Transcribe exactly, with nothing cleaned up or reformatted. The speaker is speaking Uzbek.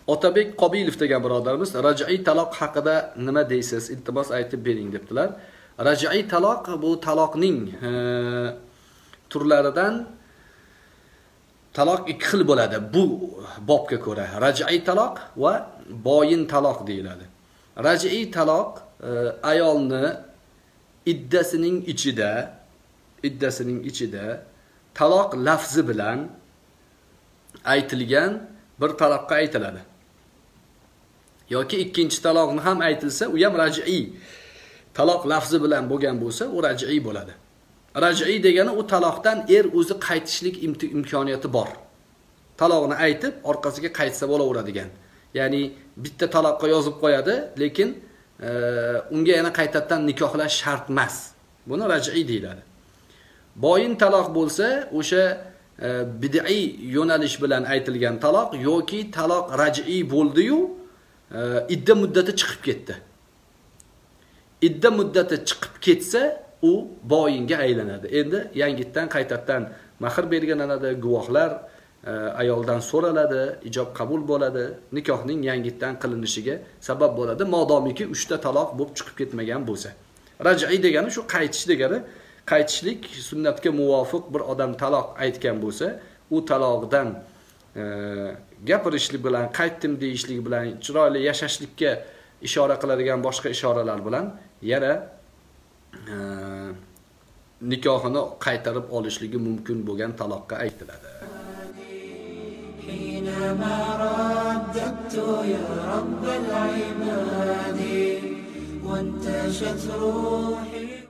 Otabek Qobilov degan birodarimiz raj'iy taloq haqida nima deysiz? Iltimos aytib bering debdilar. Raj'iy taloq bu taloqning e, turlaridan taloq ikki xil bo'ladi. Bu bobga ko'ra raj'iy taloq va boyin taloq deyiladi. Raj'iy taloq e, ayolni iddasining ichida iddasining ichida taloq lafzi bilan aytilgan bir taloqqa aytiladi. Yoki ikkinchi taloqni ham aytilsa, u ham raj'iy taloq lafzi bilan bo'lgan bo'lsa, u raj'iy bo'ladi. Raj'iy degani u taloqdan er o'zi qaytishlik imkoniyati bor. Taloqni aytib, orqasiga qaytsa bo'laveradigan. Ya'ni bitta taloqqa yozib qo'yadi, lekin e, unga yana qaytadan nikohlash shart emas. Buni raj'iy deyiladi. Boyin taloq bo'lsa, o'sha e, bid'iy yo'nalish bilan aytilgan taloq yoki taloq raj'iy bo'ldi-yu, e, idda muddati chiqib ketdi. Idda muddati chiqib ketsa, u boyinga aylanadi. Endi yangitdan qaytadan mahr belgilanadi, guvohlar e, ayoldan so'raladi, ijob qabul bo'ladi, nikohning yangitdan qilinishiga sabab bo'ladi, modomiki uchta taloq bo'lib chiqib ketmagan bo'lsa. Raj'iy degani shu qaytish degani, qaytishlik sunnatga muvofiq bir odam taloq aytgan bo'lsa, u taloqdan e, gapirishlik bilan, qaytdim deyishlik bilan, chiroyli yashashlikka ishora qiladigan boshqa ishoralar bilan yana e, nikohini qaytarib olishligi mumkin bo'lgan taloqqa aytiladi. حينما رددت يا رب العباد وانتشت روحي